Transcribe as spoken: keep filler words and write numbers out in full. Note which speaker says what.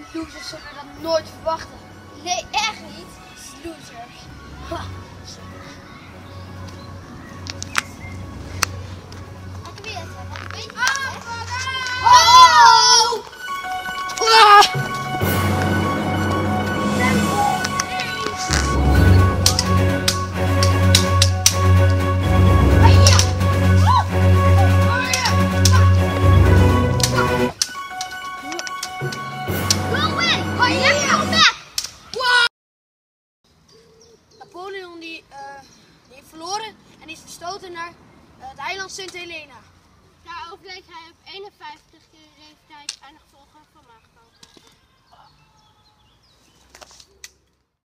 Speaker 1: Losers zullen dat nooit verwachten.
Speaker 2: Nee, echt niet. Losers.
Speaker 1: Ha.
Speaker 2: Wat wil je het? Wat weet je?
Speaker 1: Oh! Ah! Napoleon die, uh, die heeft verloren en is verstoten naar uh, het eiland Sint Helena.
Speaker 2: Daar overleed hij op eenenvijftigste leeftijd aan de gevolgen van maagkramp.